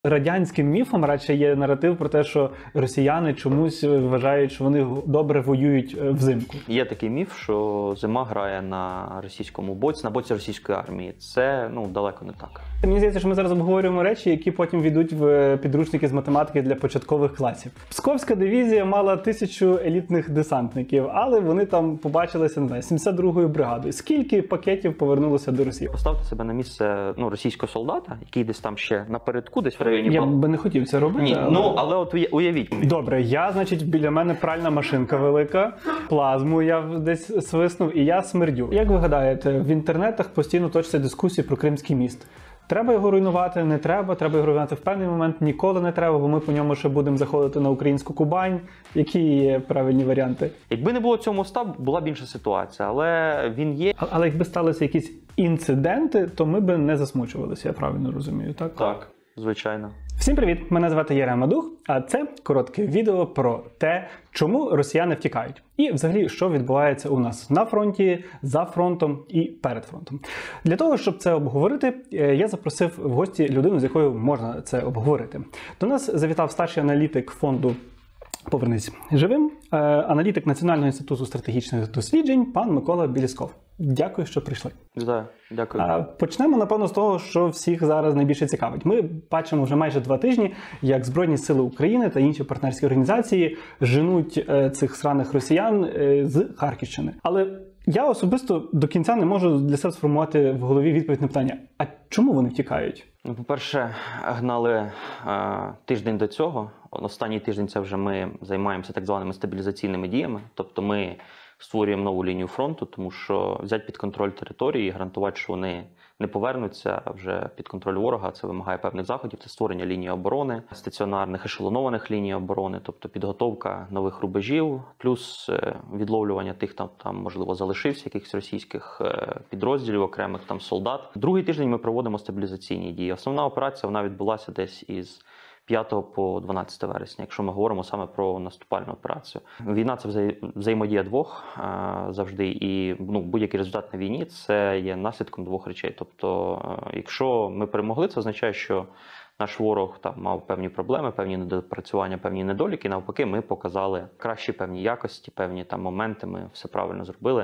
Радянським міфом радше є наратив про те, що росіяни чомусь вважають, що вони добре воюють взимку. Є такий міф, що зима грає на російському боці, на боці російської армії. Це, далеко не так. Мені здається, що ми зараз обговорюємо речі, які потім війдуть в підручники з математики для початкових класів. Псковська дивізія мала 1000 елітних десантників, але вони там побачилися, 72-ю бригадою. Скільки пакетів повернулося до Росії? Поставте себе на місце російського солдата, який десь там ще напередку, десь в районі... Я би не хотів це робити. Ні, але от уявіть. Добре, біля мене пральна машинка велика, плазму я десь свиснув і я смердю. Як ви гадаєте, в інтернетах постійно точаться дискусії про Кримський міст. Треба його руйнувати, не треба, треба його руйнувати в певний момент, ніколи не треба, бо ми по ньому ще будемо заходити на українську Кубань. Які є правильні варіанти? Якби не було цього моста, була б інша ситуація, але він є. Але якби сталися якісь інциденти, то ми б не засмучувалися, я правильно розумію, так? Так, звичайно. Всім привіт! Мене звати Єрем Мадух, а це коротке відео про те, чому росіяни втікають. І взагалі, що відбувається у нас на фронті, за фронтом і перед фронтом. Для того, щоб це обговорити, я запросив в гості людину, з якою можна це обговорити. До нас завітав старший аналітик фонду «Повернись живим», аналітик Національного інституту стратегічних досліджень, пан Микола Білісков. Дякую, що прийшли. Дякую. Почнемо, напевно, з того, що всіх зараз найбільше цікавить. Ми бачимо вже майже 2 тижні, як Збройні сили України та інші партнерські організації женуть цих сраних росіян з Харківщини. Але я особисто до кінця не можу для себе сформувати в голові відповідь на питання, а чому вони втікають? По-перше, гнали тиждень до цього. Останній тиждень це вже ми займаємося так званими стабілізаційними діями. Тобто ми створюємо нову лінію фронту, тому що взяти під контроль території і гарантувати, що вони не повернуться вже під контроль ворога, це вимагає певних заходів. Це створення лінії оборони, стаціонарних, ешелонованих ліній оборони, тобто підготовка нових рубежів, плюс відловлювання тих, там можливо, залишився якихось російських підрозділів, окремих там солдат. Другий тиждень ми проводимо стабілізаційні дії. Основна операція, вона відбулася десь із 5 по 12 вересня, якщо ми говоримо саме про наступальну операцію. Війна – це взаємодія двох завжди, і будь-який результат на війні – це є наслідком двох речей. Тобто, якщо ми перемогли, це означає, що наш ворог там мав певні проблеми, певні недопрацювання, певні недоліки, навпаки, ми показали кращі певні якості, певні там моменти, ми все правильно зробили.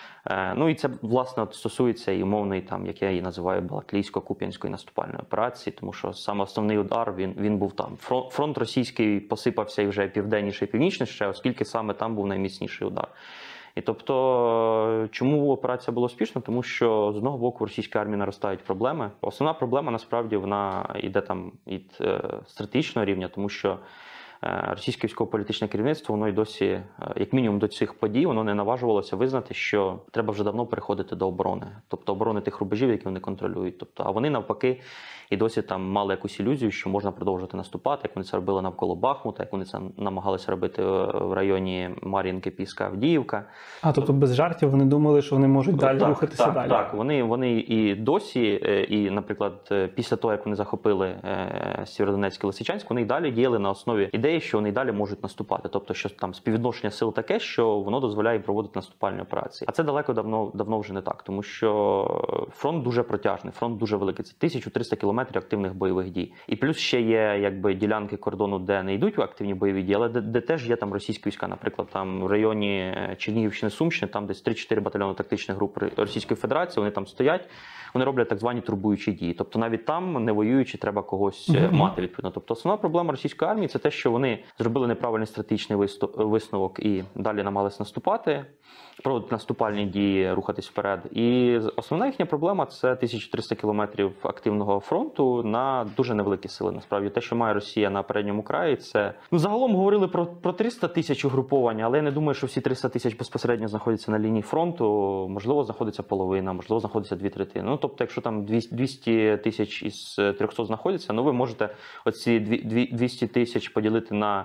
І це, власне, стосується і умовної, як я її називаю, Балаклійсько-Куп'янської наступальної операції, тому що саме основний удар, він був там. Фронт російський посипався і вже південніше і північніше, оскільки саме там був найміцніший удар. І тобто, чому операція була успішна? Тому що, з одного боку, в російській армії наростають проблеми. Основна проблема, насправді, вона йде там від стратегічного рівня, тому що російське військово-політичне керівництво, воно й досі, як мінімум до цих подій, воно не наважувалося визнати, що треба вже давно переходити до оборони. Тобто оборони тих рубежів, які вони контролюють. А вони навпаки і досі там мали якусь ілюзію, що можна продовжувати наступати, як вони це робили навколо Бахмута, як вони це намагалися робити в районі Мар'їнки, Піска, Авдіївка. Тобто без жартів вони думали, що вони можуть далі рухатися далі? Так, вони і досі, і, наприклад, після того, як вони захопили Сєвєродонецьк і Лисичанськ, вони й далі діяли на основі ідеї, що вони й далі можуть наступати. Тобто, що там співвідношення сил таке, що воно дозволяє проводити наступальні операції. А це далеко давно вже не так, тому що фронт дуже протяжний, фронт дуже великий. Це 1300 кілометрів активних бойових дій. І плюс ще є ділянки кордону, де не йдуть активні бойові дії, але де теж є там російські війська. Наприклад, там в районі Чернігівщини, Сумщини, там десь 3-4 батальйони тактичних груп Російської Федерації, вони там стоять, вони роблять так звані турбуючі дії. Тобто навіть там, не воюючи, треба когось мати, відповідно. Тобто основна проблема російської армії – це те, що вони зробили неправильний стратегічний висновок і далі намагалися наступати, проводити наступальні дії, рухатись вперед. І основна їхня проблема – це 1300 кілометрів активного фронту на дуже невеликі сили. Насправді, те, що має Росія на передньому краї, це... Загалом говорили про 300 тисяч угруповань, але я не думаю, що всі 300 тисяч безпосередньо знаходяться на лінії фронту. Можливо, знаходиться половина, можливо, знаходиться 2/3. Тобто, якщо там 200 тисяч із 300 знаходяться, ви можете оці 200 тисяч поділити на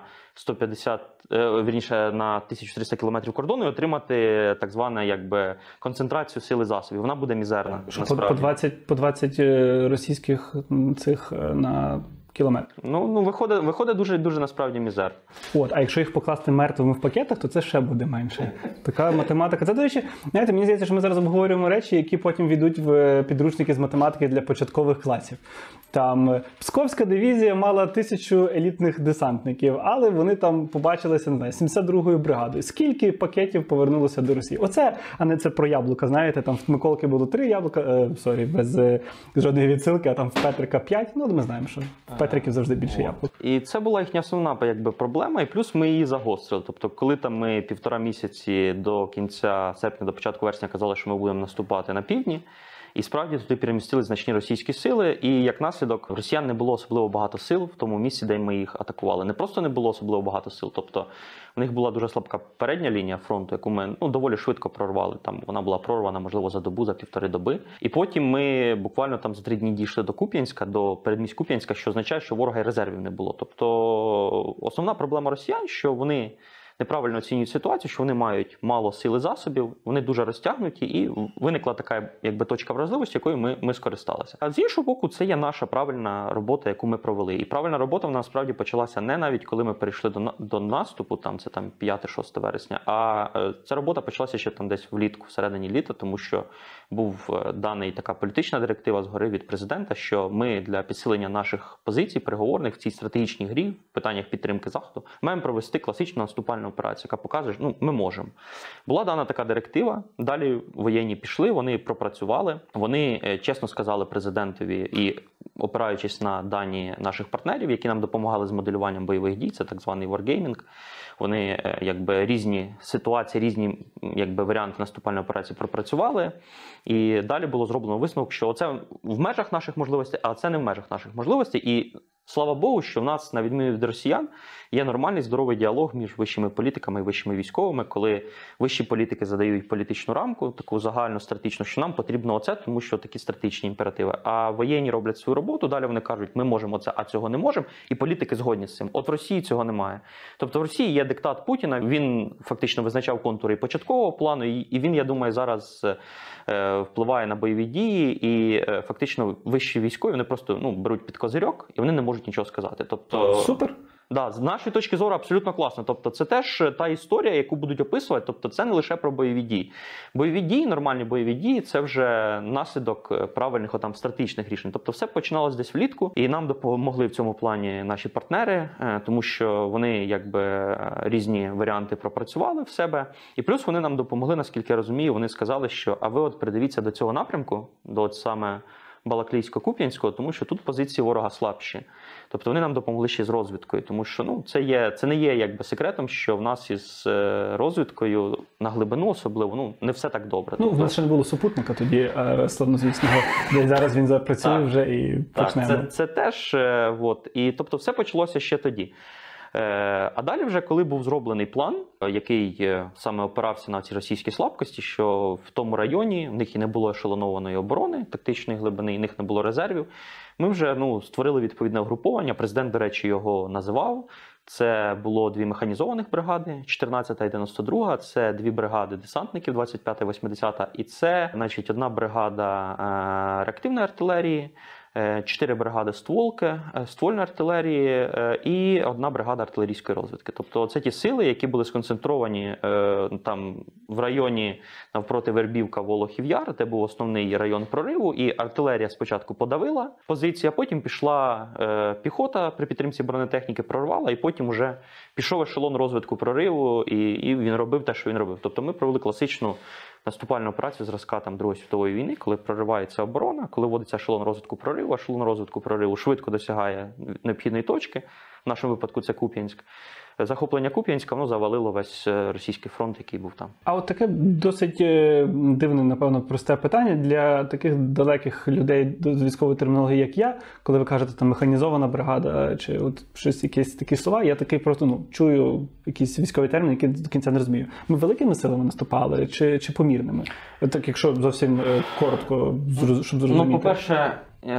на 1300 кілометрів кордону і отримати так звану концентрацію сили засобів. Вона буде мізерна. По 20 російських цих на кілометрів. Ну виходить дуже насправді мізер. От, а якщо їх покласти мертвими в пакетах, то це ще буде менше. Така математика. Це, до речі, знаєте, мені здається, що ми зараз обговорюємо речі, які потім війдуть в підручники з математики для початкових класів. Там Псковська дивізія мала 1000 елітних десантників, але вони там побачилися, не знаю, 72-ю бригадою. Скільки пакетів повернулося до Росії? Оце, а не це про яблука, знаєте, там в Миколки було 3 яблука, без жодної відсилки, а там в Петрика 5. Ну, ми знаємо, що в Петриків завжди більше яблук. І це була їхня основна проблема, і плюс ми її загострили. Тобто, коли там ми 1,5 місяці до кінця серпня, до початку вересня казали, що ми будемо наступати на півдні, і справді туди перемістили значні російські сили, і як наслідок в росіян не було особливо багато сил в тому місці, де ми їх атакували. Не просто не було особливо багато сил, тобто в них була дуже слабка передня лінія фронту, яку ми доволі швидко прорвали. Там вона була прорвана, можливо, за добу, за 1,5 доби. І потім ми буквально там за 3 дні дійшли до Куп'янська, до передмість Куп'янська, що означає, що ворога і резервів не було. Тобто основна проблема росіян, що вони неправильно оцінюють ситуацію, що вони мають мало сил і засобів, вони дуже розтягнуті, і виникла така точка вразливості, якою ми скористалися. А з іншого боку, це є наша правильна робота, яку ми провели. І правильна робота вона насправді почалася не навіть коли ми перейшли до наступу, це 5-6 вересня, а ця робота почалася ще там десь влітку, всередині літа, тому що був даний така політична директива згори від президента, що ми для підсилення наших позицій переговорних в цій стратегічній грі, в питаннях підтримки Заходу, маємо провести класичну наступальну операцію, яка показує, що ми можемо. Була дана така директива, далі воєнні пішли, вони пропрацювали, вони чесно сказали президентові і опираючись на дані наших партнерів, які нам допомагали з моделюванням бойових дій, це так званий wargaming, вони різні ситуації, різні варіанти наступальної операції пропрацювали. І далі було зроблено висновок, що це в межах наших можливостей, а це не в межах наших можливостей. І слава Богу, що в нас, на відміну від росіян, є нормальний здоровий діалог між вищими політиками і вищими військовими, коли вищі політики задають політичну рамку, таку загальну стратегічну, що нам потрібно оце, тому що такі стратегічні імперативи. А воєнні роблять свою роботу, далі вони кажуть, ми можемо це, а цього не можемо, і політики згодні з цим. От в Росії цього немає. Тобто в Росії є диктат Путіна, він фактично визначав контури і початкового плану, і він, я думаю, зараз впливає на бойові дії, і фактично вищі військові, вони просто беруть під козирьок, і вони не можуть нічого сказати. Тобто, супер. Да, з нашої точки зору абсолютно класно. Тобто це теж та історія, яку будуть описувати. Тобто це не лише про бойові дії. Бойові дії, нормальні бойові дії – це вже наслідок правильних стратегічних рішень. Тобто все починалось десь влітку, і нам допомогли в цьому плані наші партнери, тому що вони різні варіанти пропрацювали в себе. І плюс вони нам допомогли, наскільки я розумію, вони сказали, що а ви придивіться до цього напрямку, до саме Балаклійсько-Куп'янського, тому що тут позиції ворога слабші. Тобто вони нам допомогли ще з розвідкою, тому що це не є секретом, що в нас із розвідкою на глибину особливо не все так добре. В нас ще не було супутника тоді славнозвісного, де зараз він запрацює вже і почнемо. Так, це теж, і тобто все почалося ще тоді. А далі вже, коли був зроблений план, який саме опирався на ці російські слабкості, що в тому районі в них і не було ешелонованої оборони, тактичної глибини, і в них не було резервів, ми вже створили відповідне угруповання, президент, до речі, його називав. Це було 2 механізованих бригади, 14-та і 92-га, це 2 бригади десантників, 25-та і 80-та, і це, 1 бригада реактивної артилерії, 4 бригади ствольної артилерії і 1 бригада артилерійської розвідки. Тобто це ті сили, які були сконцентровані там в районі навпроти Вербівка, Волохів Яр, де був основний район прориву, і артилерія спочатку подавила позиції, а потім пішла піхота при підтримці бронетехніки, прорвала, і потім вже пішов ешелон розвитку прориву, і він робив те, що він робив. Тобто ми провели класичну наступальну операцію зразка Другої світової війни, коли проривається оборона, коли вводиться ешелон розвитку прориву швидко досягає необхідної точки, в нашому випадку це Куп'янськ. Захоплення Куп'янська, воно завалило весь російський фронт, який був там. А от таке досить дивне, напевно, просте питання для таких далеких людей з військової термінології, як я, коли ви кажете, там, механізована бригада, чи от щось, якісь такі слова, я такий просто, чую якісь військові терміни, які до кінця не розумію. Ми великими силами наступали, чи помірними? Так, якщо зовсім коротко, щоб зрозуміти. По-перше,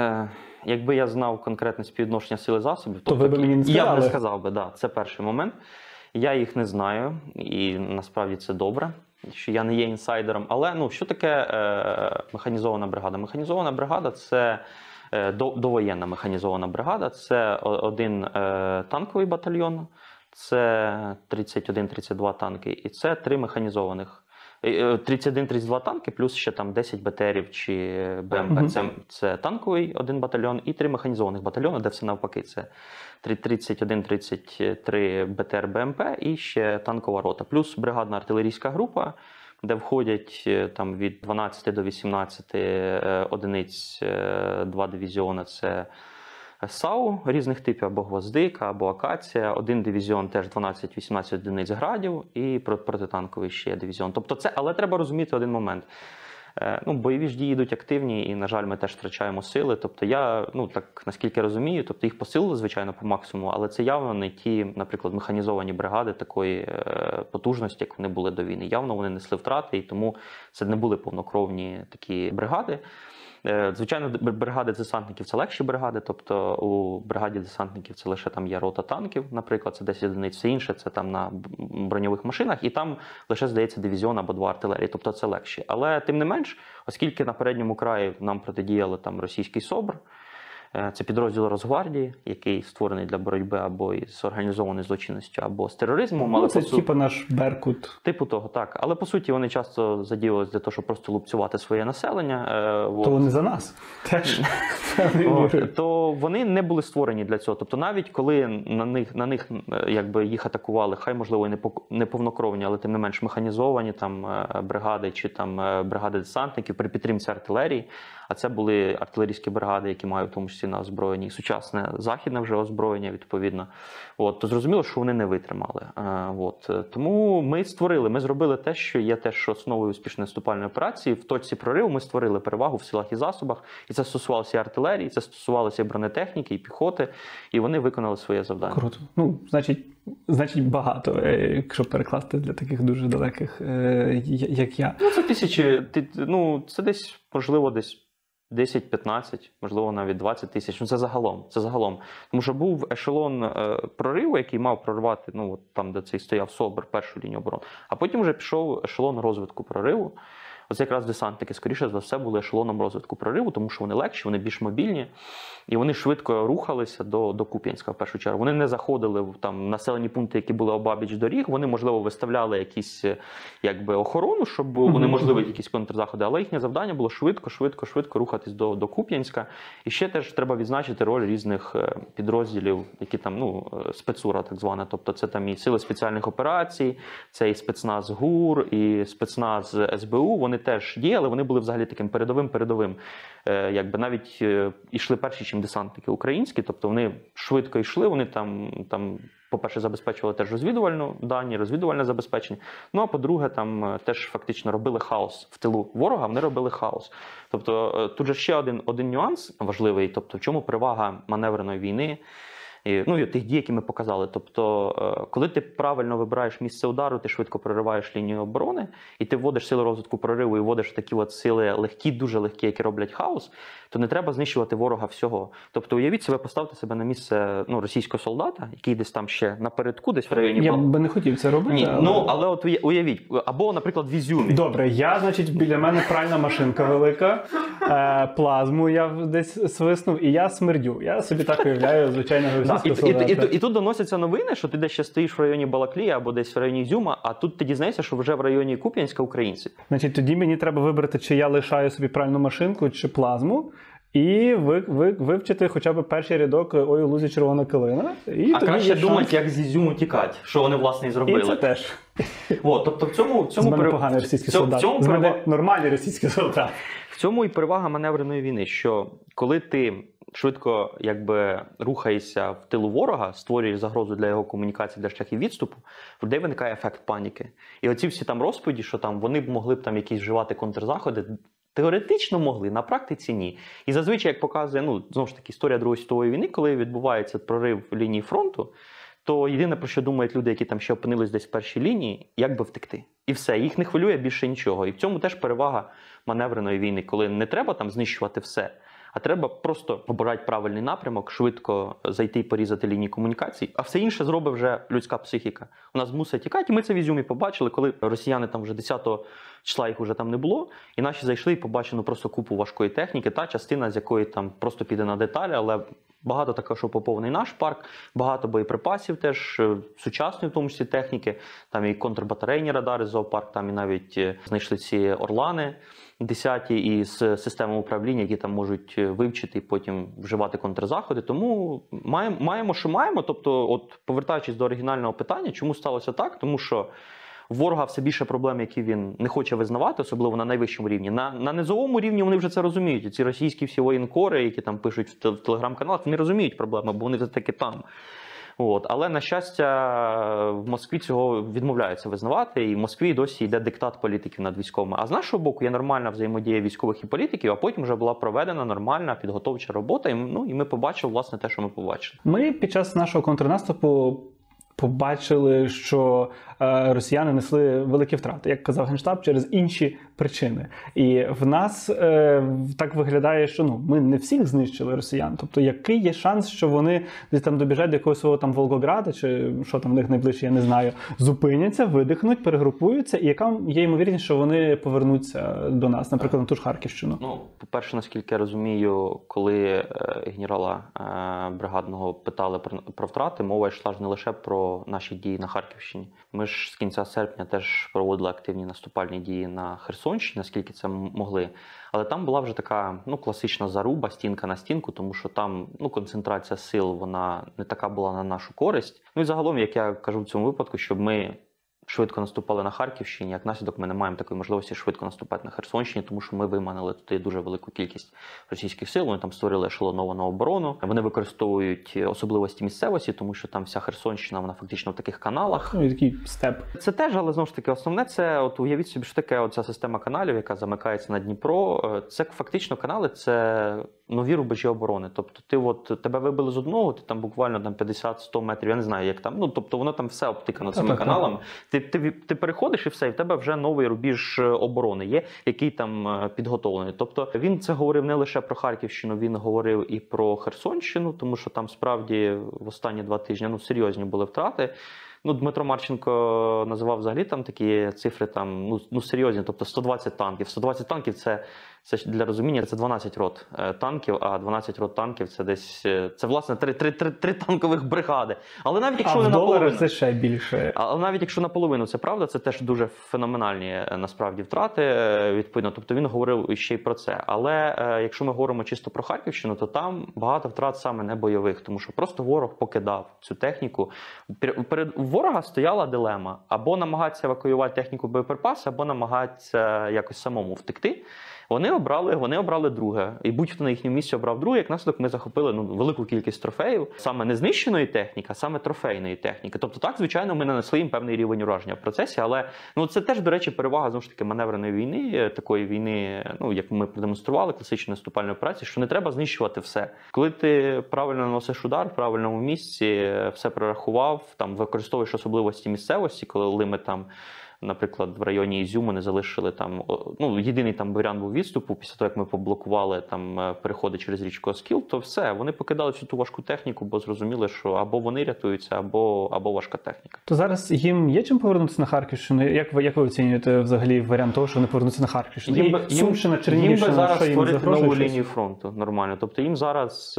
якби я знав конкретне співвідношення сили засобів, то ви б мені не сказали. Я б не сказав би, да, це перший момент. Я їх не знаю, і насправді це добре, що я не є інсайдером. Але що таке механізована бригада? Механізована бригада – це довоєнна механізована бригада. Це один танковий батальйон, це 31-32 танки, і це 3 механізованих. 31-32 танки, плюс ще там 10 БТРів чи БМП. Це танковий один батальйон і 3 механізованих батальйони, де все навпаки. Це 31-33 БТР БМП і ще танкова рота. Плюс бригадна артилерійська група, де входять там від 12 до 18 одиниць, 2 дивізіони. Це САУ різних типів, або Гвоздика, або Акація. Один дивізіон теж 12-18 одиниць градів і протитанковий ще дивізіон. Тобто це, але треба розуміти один момент. Бойові ж дії йдуть активні і, на жаль, ми теж втрачаємо сили. Тобто я, так наскільки розумію, тобто їх посилили, звичайно, по максимуму, але це явно не ті, наприклад, механізовані бригади такої потужності, як вони були до війни. Явно вони несли втрати, і тому це не були повнокровні такі бригади. Звичайно, бригади десантників – це легші бригади, тобто у бригаді десантників це лише там є рота танків, наприклад, це 10 одиниць, все інше це там на броньових машинах, і там лише, здається, дивізіон або 2 артилерії, тобто це легші. Але тим не менш, оскільки на передньому краї нам протидіяли там російський СОБР, це підрозділ Росгвардії, який створений для боротьби або із організованою злочинністю, або з тероризмом. Але це типу наш Беркут. Типу того, так. Але по суті вони часто задіювалися для того, щоб просто лупцювати своє населення. То вони за нас теж. То вони не були створені для цього. Тобто навіть коли на них якби їх атакували, хай можливо і не повнокровні, але тим не менш механізовані там бригади чи там бригади десантників при підтримці артилерії, а це були артилерійські бригади, які мають в тому числі на озброєнні сучасне західне вже озброєння, відповідно. То зрозуміло, що вони не витримали. Тому ми зробили те, що є теж основою успішної наступальної операції. В точці прориву ми створили перевагу в силах і засобах. І це стосувалося і артилерії, це стосувалося і бронетехніки, і піхоти. І вони виконали своє завдання. Круто. Значить багато, якщо перекласти для таких дуже далеких, як я. Це тисячі, це десь, можливо, десь 10-15, можливо, навіть 20 тисяч. Це загалом. Тому що був ешелон прориву, який мав прорвати, там, де цей стояв СОБР, першу лінію оборони. А потім вже пішов ешелон розвитку прориву. Оце якраз десантники, скоріше за все, були ешелоном розвитку прориву, тому що вони легші, вони більш мобільні, і вони швидко рухалися до Куп'янська, в першу чергу. Вони не заходили в там населені пункти, які були обабіч доріг, вони, можливо, виставляли якісь охорону, щоб унеможливити якісь контрзаходи, але їхнє завдання було швидко рухатись до Куп'янська. І ще теж треба відзначити роль різних підрозділів, які там, спецура так звана, тобто це там і сили спеціальних операцій, це і спецназ ГУР, і спецназ СБУ, вони теж діяли, вони були взагалі таким передовим. Навіть йшли перші, чим десантники українські, тобто вони швидко йшли, вони там по-перше, забезпечували теж розвідувальне забезпечення, а по-друге, там теж фактично робили хаос в тилу ворога, вони робили хаос. Тобто тут же ще один нюанс важливий, тобто в чому перевага маневреної війни, і тих дій, які ми показали. Тобто, коли ти правильно вибираєш місце удару, ти швидко прориваєш лінію оборони, і ти вводиш сили розвитку прориву, і вводиш такі сили легкі, дуже легкі, які роблять хаос, то не треба знищувати ворога всього. Тобто, уявіть себе, поставте себе на місце російського солдата, який десь там ще напередку, десь в районі... Я би не хотів це робити. Ні, але от уявіть, або, наприклад, в Ізюмі. Добре, біля мене пральна машинка велика, плазму я десь свиснув, і я смердю. Я собі так уявляю звичайного російського солдата. І тут доносяться новини, що ти десь ще стоїш в районі Балаклії або десь в районі Ізюма, а тут ти дізнаєшся, що вже в районі Куп'янська українці. Значить, тоді мені треба вибрати, чи я лишаю собі пральну машинку, чи плазму, і вивчити хоча б перший рядок «Ой, у лузі червона калина». А краще думати, як з Ізюму тікати, що вони, власне, і зробили. І це теж. Тобто в цьому з мене поганий російський солдат. З мене нормальний російський солдат. В цьому і перевага маневреної війни, що коли ти швидко рухаєшся в тилу ворога, створюєш загрозу для його комунікації, для шляхів відступу, в людей виникає ефект паніки. І оці всі там розповіді, що там вони б могли б там якісь вживати контрзаходи, теоретично могли, на практиці ні. І зазвичай, як показує, знову ж таки, історія Другої світової війни, коли відбувається прорив лінії фронту, то єдине, про що думають люди, які там ще опинились десь в першій лінії, як би втекти. І все, їх не хвилює більше нічого. І в цьому теж перевага маневреної війни, коли не треба там знищувати все, а треба просто обирати правильний напрямок, швидко зайти і порізати лінії комунікацій, а все інше зробить вже людська психіка. У нас мусить тікати, і ми це в Ізюмі побачили, коли росіяни там вже 10-го числа їх вже там не було, і наші зайшли і побачили просто купу важкої техніки, та частина з якої там просто піде на деталі, але багато також, що поповний наш парк, багато боєприпасів теж, сучасної в тому числі техніки, там і контрбатарейні радари зоопарк, там і навіть знайшли ці Орлани 10-ті із системами управління, які там можуть вивчити і потім вживати контрзаходи. Тому маємо, що маємо. Тобто, от повертаючись до оригінального питання, чому сталося так? Тому що у ворога все більше проблем, які він не хоче визнавати, особливо на найвищому рівні. На низовому рівні вони вже це розуміють. Ці російські всі воєнкори, які там пишуть в телеграм-каналах, вони розуміють проблеми, бо вони все-таки там. От. Але, на щастя, в Москві цього відмовляються визнавати, і в Москві досі йде диктат політиків над військовими. А з нашого боку є нормальна взаємодія військових і політиків, а потім вже була проведена нормальна підготовча робота, і ми побачили, власне, те, що ми побачили. Ми під час нашого контрнаступу побачили, що росіяни несли великі втрати, як казав Генштаб, через інші причини. І в нас так виглядає, що ми не всіх знищили росіян. Тобто, який є шанс, що вони десь там добіжать до якогось свого там Волгограда, чи що там в них найближче, я не знаю, зупиняться, видихнуть, перегрупуються, і яка є ймовірність, що вони повернуться до нас, наприклад, на ту ж Харківщину? По-перше, наскільки я розумію, коли генерала бригадного питали про втрати, мова йшла ж не лише про наші дії на Харківщині. Ми ж з кінця серпня теж проводили активні наступальні дії на Херсонщині, наскільки це могли. Але там була вже така класична заруба, стінка на стінку, тому що там концентрація сил, вона не така була на нашу користь. І загалом, як я кажу в цьому випадку, щоб ми швидко наступали на Харківщині, як наслідок ми не маємо такої можливості швидко наступати на Херсонщині, тому що ми виманили туди дуже велику кількість російських сил, вони там створили ешелоновану оборону, вони використовують особливості місцевості, тому що там вся Херсонщина, вона фактично в таких каналах. Такий степ. Це теж, але знову ж таки, основне це, от уявіть собі, що таке оця система каналів, яка замикається на Дніпро, це фактично канали, це нові рубежі оборони. Тобто тебе вибили з одного, ти там буквально 50-100 метрів, я не знаю, як там, тобто воно там все обтикано цими каналами. Ти переходиш і все, і в тебе вже новий рубіж оборони є, який там підготовлений. Тобто він це говорив не лише про Харківщину, він говорив і про Херсонщину, тому що там справді в останні 2 тижні серйозні були втрати. Дмитро Марченко називав взагалі там такі цифри серйозні, тобто 120 танків. 120 танків це для розуміння, це 12 рот танків, а 12 рот танків це десь, це власне 3 танкових бригади. Але навіть якщо вони наполовину, це ще більше. Але навіть якщо наполовину це правда, це теж дуже феноменальні насправді втрати, відповідно. Тобто він говорив ще й про це. Але якщо ми говоримо чисто про Харківщину, то там багато втрат саме не бойових, тому що просто ворог покидав цю техніку. Перед ворога стояла дилема: або намагатися евакуювати техніку боєприпаси, або намагатися якось самому втекти. Вони обрали друге. І будь-хто на їхньому місці обрав друге. Як наслідок ми захопили велику кількість трофеїв. Саме не знищеної техніки, а саме трофейної техніки. Тобто так, звичайно, ми нанесли їм певний рівень ураження в процесі. Але це теж, до речі, перевага, знову ж таки, маневреної війни. Такої війни, як ми продемонстрували, класичної наступальної операції, що не треба знищувати все. Коли ти правильно наносиш удар в правильному місці, все прорахував, там використовуєш особливості місцевості, коли ми там, наприклад, в районі Ізюму не залишили там, єдиний там варіант був відступу, після того, як ми поблокували там переходи через річку Оскіл, то все, вони покидали всю ту важку техніку, бо зрозуміли, що або вони рятуються, або важка техніка. То зараз їм є чим повернутися на Харківщину? Як ви оцінюєте взагалі варіант того, що вони повернуться на Харківщину? Сумщина, Чернігівщина, їм би зараз створити нову лінію фронту нормально. Тобто їм зараз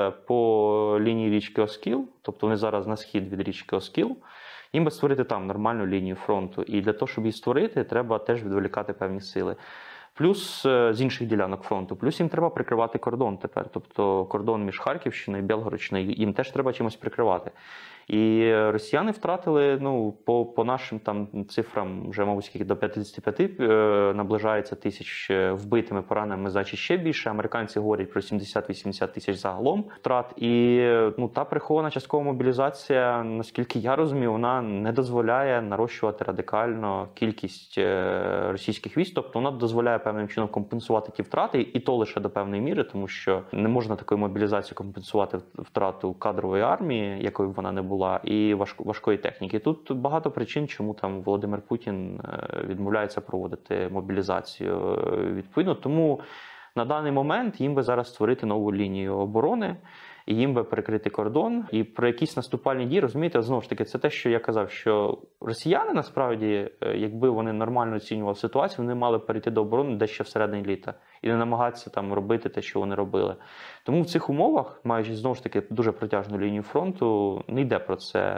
по лінії річки Оскіл, тобто вони зараз на схід від річки Оскіл, їм би створити там нормальну лінію фронту. І для того, щоб її створити, треба теж відволікати певні сили. Плюс з інших ділянок фронту. Плюс їм треба прикривати кордон тепер. Тобто кордон між Харківщиною і Білгородщиною, їм теж треба чимось прикривати. І росіяни втратили, по нашим там цифрам, вже, мабуть, скільки до 55 наближається тисяч вбитими, пораненими, значить ще більше. Американці говорять про 70-80 тисяч загалом втрат. І та прихована часткова мобілізація, наскільки я розумію, вона не дозволяє нарощувати радикально кількість російських військ. Тобто вона дозволяє певним чином компенсувати ті втрати, і то лише до певної міри, тому що не можна такою мобілізацією компенсувати втрату кадрової армії, якою б вона не була, і важкої техніки. Тут багато причин, чому там Володимир Путін відмовляється проводити мобілізацію відповідно. Тому На даний момент їм би зараз створити нову лінію оборони, і їм би перекрити кордон, і про якісь наступальні дії, розумієте, знову ж таки, це те, що я казав, що росіяни, насправді, якби вони нормально оцінювали ситуацію, вони мали перейти до оборони дещо всередині літа і не намагатися там робити те, що вони робили. Тому в цих умовах, маючи, знову ж таки, дуже протяжну лінію фронту, не йде про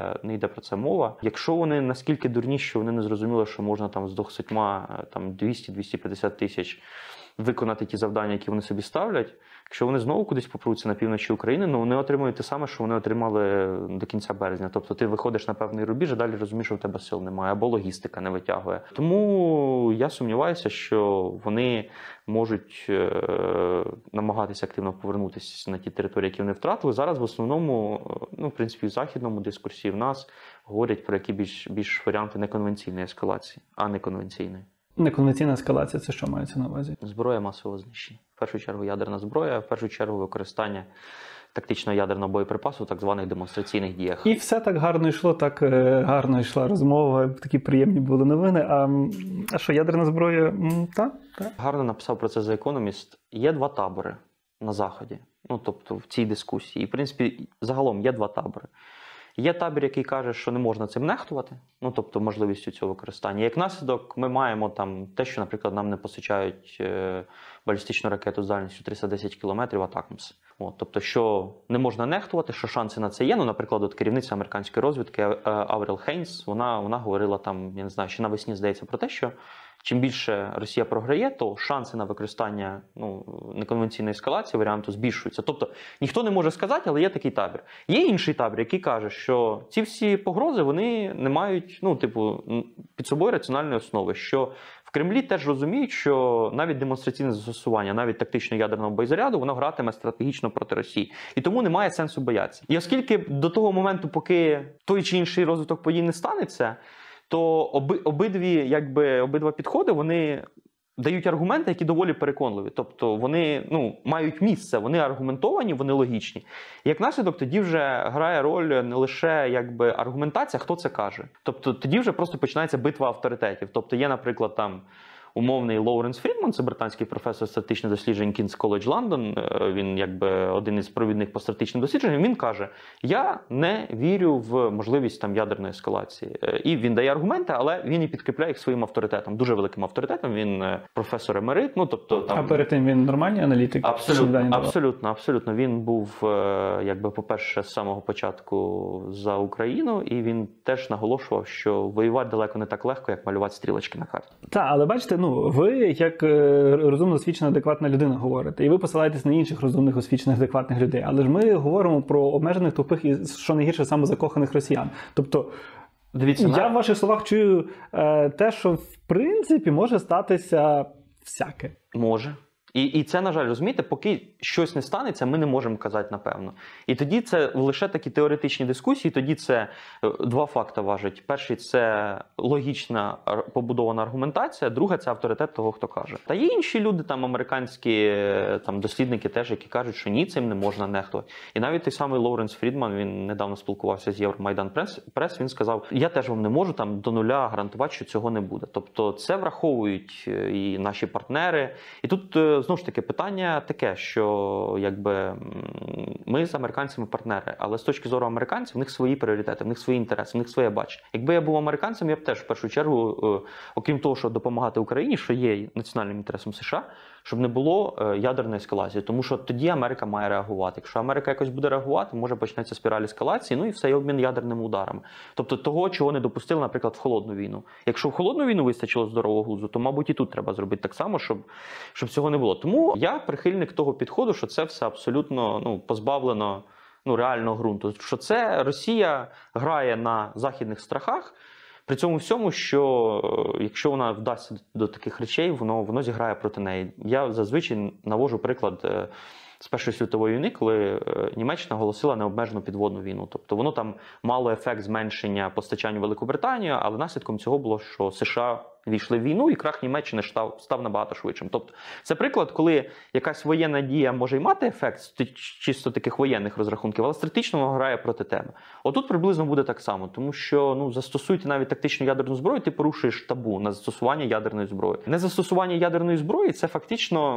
це мова. Якщо вони наскільки дурні, що вони не зрозуміли, що можна там з 200, там 200-250 тисяч виконати ті завдання, які вони собі ставлять, якщо вони знову кудись попруться на півночі України, ну вони отримують те саме, що вони отримали до кінця березня. Тобто ти виходиш на певний рубіж, а далі розумієш, що в тебе сил немає, або логістика не витягує. Тому я сумніваюся, що вони можуть намагатися активно повернутися на ті території, які вони втратили. Зараз в основному, ну, в принципі, в західному дискурсі в нас говорять про які більш варіанти неконвенційної ескалації, а не конвенційної. Неконвенційна ескалація – це що мається на увазі? Зброя масового знищення. В першу чергу ядерна зброя, в першу чергу використання тактичного ядерного боєприпасу в так званих демонстраційних діях. І все так гарно йшло, так гарно йшла розмова, такі приємні були новини. А що, ядерна зброя? Так. Гарно написав про це The Economist. Є два табори на Заході, ну, тобто в цій дискусії. І, в принципі, загалом є два табори. Є табір, який каже, що не можна цим нехтувати, ну, тобто можливістю цього використання. Як наслідок, ми маємо там те, що, наприклад, нам не постачають балістичну ракету з дальністю 310 км ATACMS. Тобто, що не можна нехтувати, що шанси на це є. Ну, наприклад, от керівниця американської розвідки Авріл Хейнс, вона говорила там, я не знаю, ще навесні, здається, про те, що чим більше Росія програє, то шанси на використання неконвенційної ескалації варіанту збільшуються. Тобто ніхто не може сказати, але є такий табір. Є інший табір, який каже, що ці всі погрози, вони не мають, під собою раціональної основи. Що в Кремлі теж розуміють, що навіть демонстраційне застосування, навіть тактичного ядерного боєзаряду, воно гратиме стратегічно проти Росії. І тому немає сенсу боятися. І оскільки до того моменту, поки той чи інший розвиток подій не станеться, то обидва підходи, вони дають аргументи, які доволі переконливі. Тобто вони мають місце, вони аргументовані, вони логічні. І як наслідок тоді вже грає роль не лише аргументація, хто це каже. Тобто тоді вже просто починається битва авторитетів. Тобто є, наприклад, там умовний Лоуренс Фрідман, це британський професор стратегічних досліджень King's College London, він один із провідних по стратегічним дослідженням, він каже, я не вірю в можливість ядерної ескалації. І він дає аргументи, але він і підкріпляє їх своїм авторитетом, дуже великим авторитетом, він професор емерит. А перед тим він нормальний аналітик? Абсолютно. Він був, по-перше, з самого початку за Україну, і він теж наголошував, що воювати далеко не так легко, як малювати стрілочки на карті. Так, але бачите, ви як розумно освічена, адекватна людина говорите, і ви посилаєтесь на інших розумних, освічених, адекватних людей. Але ж ми говоримо про обмежених, тупих і, що найгірше, самозакоханих росіян. Тобто, я в ваших словах чую те, що в принципі може статися всяке. Може. І це, на жаль, розумієте, поки щось не станеться, ми не можемо казати напевно. І тоді це лише такі теоретичні дискусії, тоді це два факти важать. Перший – це логічна побудована аргументація, друге – це авторитет того, хто каже. Та є інші люди, американські дослідники теж, які кажуть, що ні, цим не можна нехтувати. І навіть той самий Лоуренс Фрідман, він недавно спілкувався з Євромайдан Прес, він сказав, я теж вам не можу до нуля гарантувати, що цього не буде. Тобто це враховують і наші партнери. І тут знову ж таки, питання таке, що ми з американцями партнери, але з точки зору американців, в них свої пріоритети, в них свої інтереси, в них своє бачення. Якби я був американцем, я б теж в першу чергу, окрім того, що допомагати Україні, що є національним інтересом США, щоб не було ядерної ескалації. Тому що тоді Америка має реагувати. Якщо Америка якось буде реагувати, може почнеться спіраль ескалації, і все, і обмін ядерними ударами. Тобто того, чого не допустили, наприклад, в холодну війну. Якщо в холодну війну вистачило здорового глузду, то, мабуть, і тут треба зробити так само, щоб цього не було. Тому я прихильник того підходу, що це все абсолютно позбавлено реального ґрунту. Що це Росія грає на західних страхах, при цьому всьому, що якщо вона вдасться до таких речей, воно зіграє проти неї. Я зазвичай навожу приклад з Першої світової війни, коли Німеччина оголосила необмежену підводну війну. Тобто воно там мало ефект зменшення постачання в Велику Британію, але наслідком цього було, що США війшли в війну і крах Німеччини став набагато швидшим. Тобто це приклад, коли якась воєнна дія може й мати ефект з чисто таких воєнних розрахунків, але стратегічно вона грає проти тебе. Отут приблизно буде так само, тому що застосуйте навіть тактичну ядерну зброю, ти порушуєш табу на застосування ядерної зброї. Незастосування ядерної зброї – це фактично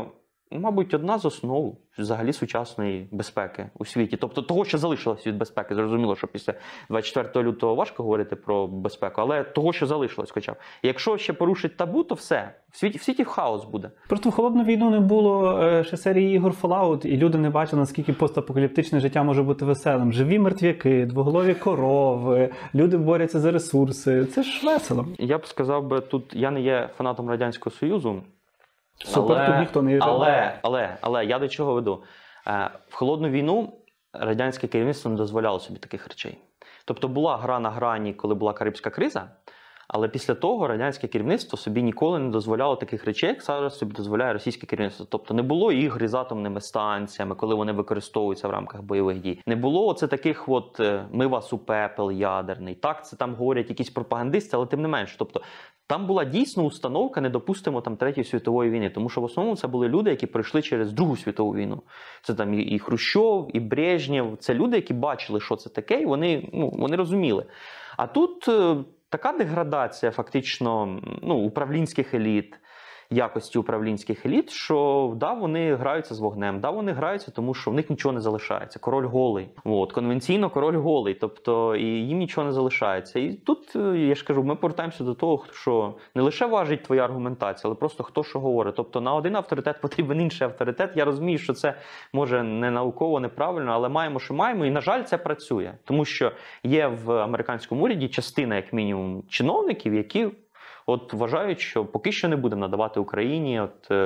Мабуть, одна з основ взагалі сучасної безпеки у світі. Тобто того, що залишилось від безпеки. Зрозуміло, що після 24 лютого важко говорити про безпеку, але того, що залишилось хоча б. Якщо ще порушить табу, то все. В світі хаос буде. Просто в холодну війну не було ще серії ігор Fallout, і люди не бачили, наскільки постапокаліптичне життя може бути веселим. Живі мертвяки, двоголові корови, люди борються за ресурси. Це ж весело. Я б сказав би, тут я не є фанатом Радянського Союзу. Супер, тут ніхто не є. Але я до чого веду? В холодну війну радянське керівництво не дозволяло собі таких речей. Тобто була гра на грані, коли була Карибська криза, але після того радянське керівництво собі ніколи не дозволяло таких речей, як зараз собі дозволяє російське керівництво. Тобто не було ігри з атомними станціями, коли вони використовуються в рамках бойових дій. Не було оце таких от «ми вас у пепел ядерний». Так, це там говорять якісь пропагандисти, але тим не менш. Тобто там була дійсно установка, не допустимо там Третьої світової війни, тому що в основному це були люди, які пройшли через Другу світову війну. Це там і Хрущов, і Брежнєв. Це люди, які бачили, що це таке, і вони розуміли. А тут така деградація фактично управлінських еліт, якості управлінських еліт, що да, вони граються з вогнем, да, вони граються, тому що в них нічого не залишається. Король голий. Конвенційно король голий, тобто і їм нічого не залишається. І тут, я ж кажу, ми повертаємося до того, що не лише важить твоя аргументація, але просто хто що говорить. Тобто на один авторитет потрібен інший авторитет. Я розумію, що це може не науково, неправильно, але маємо, що маємо. І, на жаль, це працює. Тому що є в американському уряді частина, як мінімум, чиновників, які вважають, що поки що не будемо надавати Україні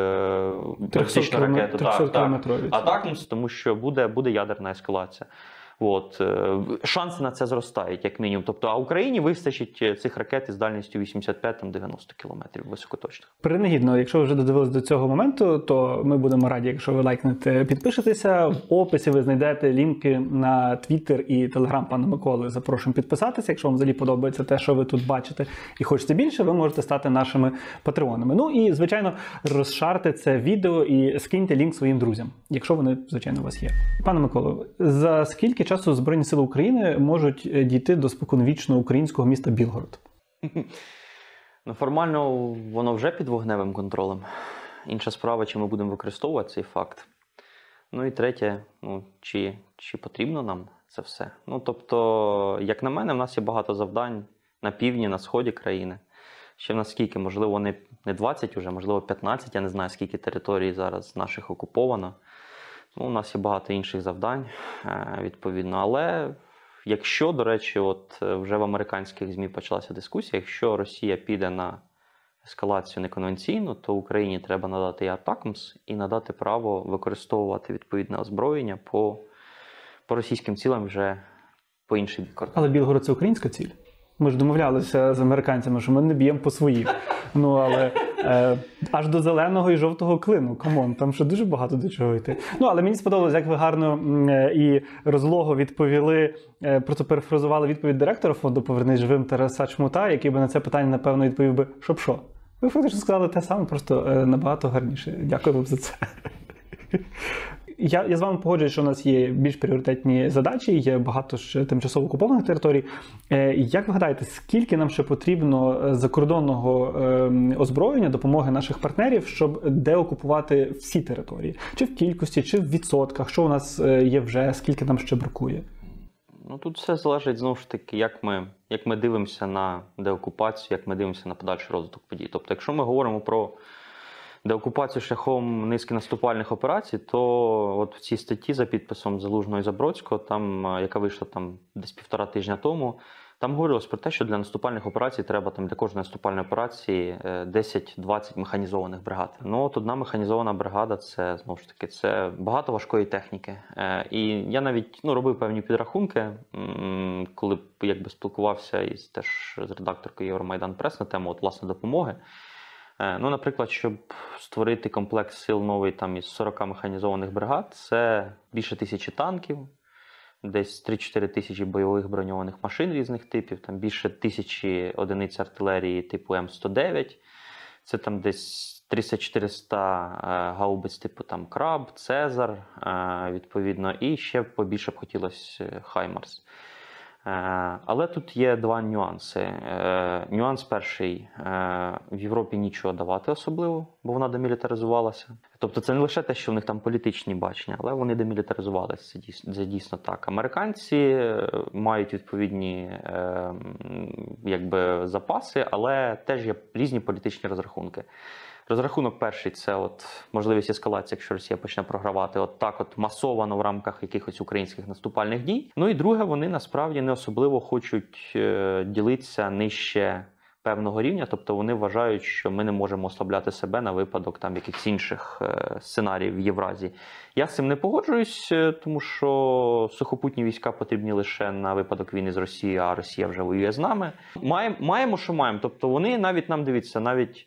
тактичну ракету. 300 Атакмс, тому що буде ядерна ескалація. Шанси на це зростають, як мінімум. Тобто, а Україні вистачить цих ракет із дальністю 85-90 кілометрів високоточних. Принагідно, якщо ви вже додивились до цього моменту, то ми будемо раді, якщо ви лайкнете, підпишетеся. В описі ви знайдете лінки на Twitter і Telegram пана Миколи. Запрошуємо підписатися. Якщо вам взагалі подобається те, що ви тут бачите, і хочете більше, ви можете стати нашими патреонами. Ну і, звичайно, розшарте це відео і скиньте лінк своїм друзям, якщо вони, звичайно, у вас є. Пане Миколо, за скільки часу Збройні сили України можуть дійти до споконвічного українського міста Білгород? Формально воно вже під вогневим контролем. Інша справа, чи ми будемо використовувати цей факт. Ну і третє, чи потрібно нам це все? Тобто, як на мене, в нас є багато завдань на півдні, на сході країни. Ще в нас скільки? Можливо, не 20 вже, можливо, 15. Я не знаю, скільки територій зараз наших окуповано. У нас є багато інших завдань, відповідно. Але якщо, до речі, вже в американських ЗМІ почалася дискусія, якщо Росія піде на ескалацію неконвенційну, то Україні треба надати і атакмс, і надати право використовувати відповідне озброєння по російським цілям вже по іншій бік кордону. Але Білгород – це українська ціль. Ми ж домовлялися з американцями, що ми не б'ємо по своїх. Але аж до зеленого і жовтого клину, камон, там ще дуже багато до чого йти. Але мені сподобалось, як ви гарно і розлого відповіли, просто перефразували відповідь директора фонду «Повернись живим» Тараса Чмута, який би на це питання, напевно, відповів би, щоб що. Ви фактично сказали те саме, просто набагато гарніше. Дякую вам за це. Я з вами погоджуюсь, що у нас є більш пріоритетні задачі, є багато ще тимчасово окупованих територій. Як ви гадаєте, скільки нам ще потрібно закордонного озброєння, допомоги наших партнерів, щоб деокупувати всі території? Чи в кількості, чи в відсотках? Що у нас є вже, скільки нам ще бракує? Тут все залежить, знову ж таки, як ми дивимося на деокупацію, як ми дивимося на подальший розвиток подій. Тобто, якщо ми говоримо про деокупацію шляхом низки наступальних операцій, то в цій статті за підписом Залужного і Забродського, яка вийшла десь 1,5 тижня тому, там говорилось про те, що для наступальних операцій треба для кожної наступальної операції 10-20 механізованих бригад. Одна механізована бригада – це, знову ж таки, це багато важкої техніки. І я навіть робив певні підрахунки, коли спілкувався теж з редакторкою Євромайдан Прес на тему власне допомоги. Наприклад, щоб створити комплекс сил новий із 40 механізованих бригад, це більше 1000 танків, десь 3-4 тисячі бойових броньованих машин різних типів, більше 1000 одиниць артилерії типу М109, це десь 300-400 гаубиць типу Краб, Цезар, відповідно, і ще побільше б хотілося Хаймарс. Але тут є два нюанси. Нюанс перший. В Європі нічого давати особливо, бо вона демілітаризувалася. Тобто це не лише те, що в них там політичні бачення, але вони демілітаризувалися. Це дійсно так. Американці мають відповідні якби, запаси, але теж є різні політичні розрахунки. Розрахунок перший – це от можливість ескалації, якщо Росія почне програвати от так от масовано в рамках якихось українських наступальних дій. Ну і друге, вони насправді не особливо хочуть ділитися нижче певного рівня, тобто вони вважають, що ми не можемо ослабляти себе на випадок там якихось інших сценаріїв в Євразії. Я з цим не погоджуюсь, тому що сухопутні війська потрібні лише на випадок війни з Росією, а Росія вже воює з нами. Маємо, що маємо. Тобто вони навіть нам, дивіться, навіть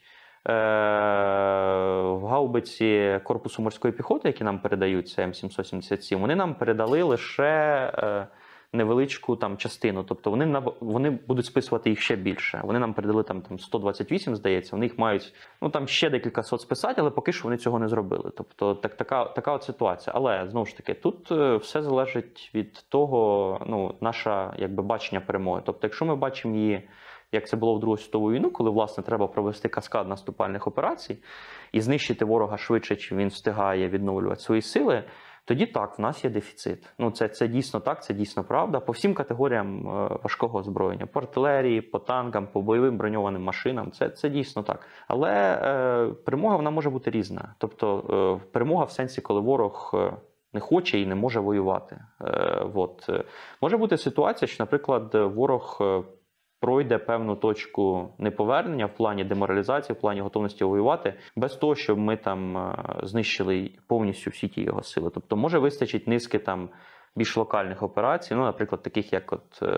в гаубиці Корпусу морської піхоти, які нам передають, це М777, вони нам передали лише невеличку там частину. Тобто вони будуть списувати їх ще більше. Вони нам передали там 128, здається, вони їх мають там ще декілька сот списати, але поки що вони цього не зробили. Тобто така от ситуація. Але, знову ж таки, тут все залежить від того, наше якби бачення перемоги. Тобто, якщо ми бачимо її, як це було в Другу світову війну, коли, власне, треба провести каскад наступальних операцій і знищити ворога швидше, чим він встигає відновлювати свої сили, тоді так, в нас є дефіцит. Це дійсно так, це дійсно правда. По всім категоріям важкого озброєння. По артилерії, по танкам, по бойовим броньованим машинам. Це дійсно так. Але перемога, вона може бути різна. Тобто перемога в сенсі, коли ворог не хоче і не може воювати. Може бути ситуація, що, наприклад, ворог пройде певну точку неповернення в плані деморалізації, в плані готовності воювати, без того, щоб ми там знищили повністю всі ті його сили. Тобто може вистачить низки там більш локальних операцій, наприклад, таких як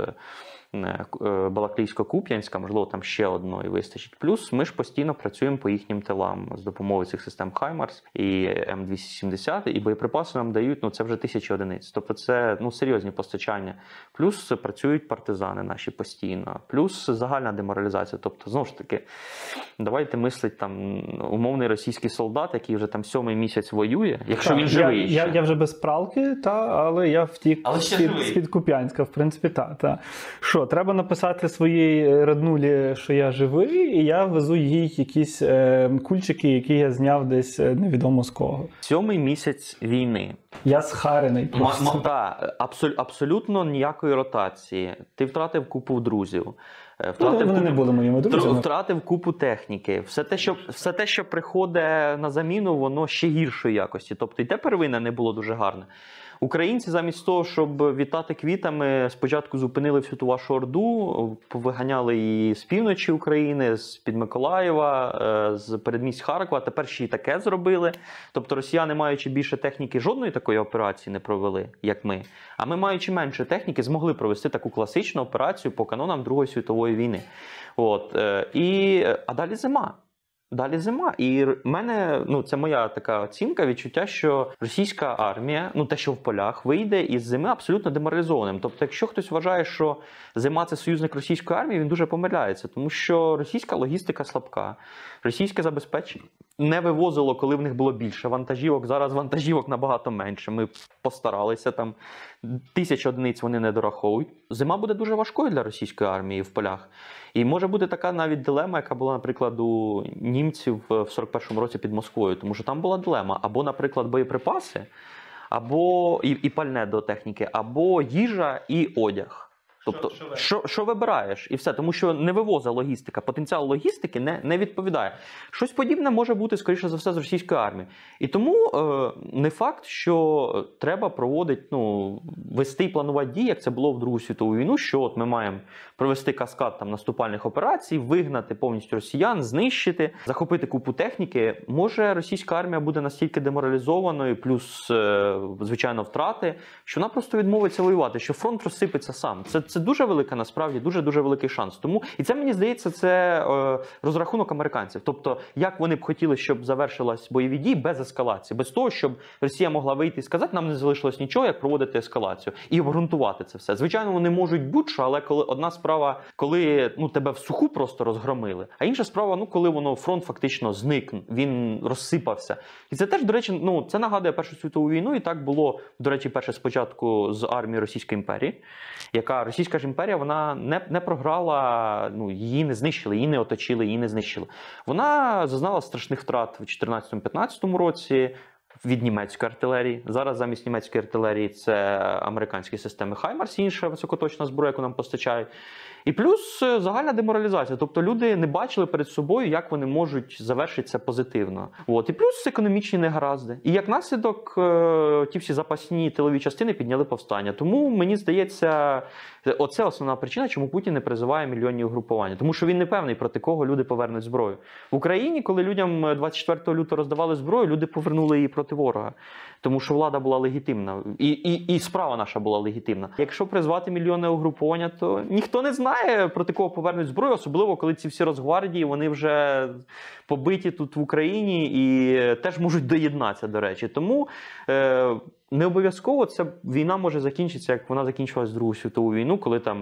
Балаклійсько-Куп'янська, можливо, там ще одної вистачить. Плюс ми ж постійно працюємо по їхнім тилам з допомогою цих систем HIMARS і М270, і боєприпаси нам дають, це вже 1000 одиниць. Тобто це серйозні постачання. Плюс працюють партизани наші постійно. Плюс загальна деморалізація. Тобто, знову ж таки, давайте мислить там умовний російський солдат, який вже там 7-й місяць воює, якщо він живий. Я вже без пралки, але я втік з-під Куп'янська, в принципі, та. Що, треба написати своїй роднулі, що я живий, і я везу їй якісь кульчики, які я зняв десь невідомо з кого. 7-й місяць війни. Я схарений просто. Абсолютно ніякої ротації. Ти втратив купу друзів. Вони не були моїми друзями. Втратив купу техніки. Все те, що приходить на заміну, воно ще гіршої якості. Тобто і те первинне не було дуже гарне. Українці замість того, щоб вітати квітами, спочатку зупинили всю ту вашу орду, повиганяли її з півночі України, з-під Миколаєва, з передмість Харкова, тепер ще й таке зробили. Тобто росіяни, маючи більше техніки, жодної такої операції не провели, як ми. А ми, маючи менше техніки, змогли провести таку класичну операцію по канонам Другої світової війни. А далі зима. Далі зима. І в мене, це моя така оцінка, відчуття, що російська армія, те, що в полях, вийде із зими абсолютно деморалізованим. Тобто, якщо хтось вважає, що зима – це союзник російської армії, він дуже помиляється. Тому що російська логістика слабка, російське забезпечення не вивозило, коли в них було більше вантажівок. Зараз вантажівок набагато менше. Ми постаралися, там 1000 одиниць вони не дораховують. Зима буде дуже важкою для російської армії в полях. І може бути така навіть дилема, яка була, наприклад, у німців в 41-му році під Москвою. Тому що там була дилема. Або, наприклад, боєприпаси, або і пальне до техніки, або їжа і одяг. Тобто, що вибираєш? І все. Тому що не вивозить логістика. Потенціал логістики не відповідає. Щось подібне може бути, скоріше за все, з російської армії. І тому не факт, що треба проводити, вести і планувати дії, як це було в Другу світову війну, що от ми маємо провести каскад там наступальних операцій, вигнати повністю росіян, знищити, захопити купу техніки. Може, російська армія буде настільки деморалізованою, плюс, звичайно, втрати, що вона просто відмовиться воювати, що фронт розсипеться сам. Це дуже велика, насправді, дуже великий шанс. Тому, і це, мені здається, це розрахунок американців. Тобто, як вони б хотіли, щоб завершились бойові дії без ескалації, без того, щоб Росія могла вийти і сказати, нам не залишилось нічого, як проводити ескалацію. І обґрунтувати це все. Звичайно, вони можуть будь-що, але одна справа, коли тебе в суху просто розгромили, а інша справа, коли фронт фактично зник, він розсипався. І це теж, до речі, це нагадує Першу світову війну, і так було, до речі, перше спочатку з армією Російської імперії, яка Російська Російська ж імперія, вона не програла, ну, її не знищили, її не оточили, її не знищили. Вона зазнала страшних втрат в 14-15 році від німецької артилерії. Зараз замість німецької артилерії це американські системи «Хаймарс», інша високоточна зброя, яку нам постачають. І плюс загальна деморалізація. Тобто люди не бачили перед собою, як вони можуть завершитися позитивно. От. І плюс економічні негаразди. І як наслідок ті всі запасні тилові частини підняли повстання. Тому, мені здається, оце основна причина, чому Путін не призиває мільйонні угрупування. Тому що він не певний, проти кого люди повернуть зброю. В Україні, коли людям 24 лютого роздавали зброю, люди повернули її проти ворога. Тому що влада була легітимна. І справа наша була легітимна. Якщо призвати мільйонне угруповання, то ніхто не знає, проти кого повернуть зброю, особливо, коли ці всі Росгвардії, вони вже побиті тут в Україні і теж можуть доєднатися, до речі. Тому не обов'язково ця війна може закінчитися, як вона закінчилась Другу світову війну, коли там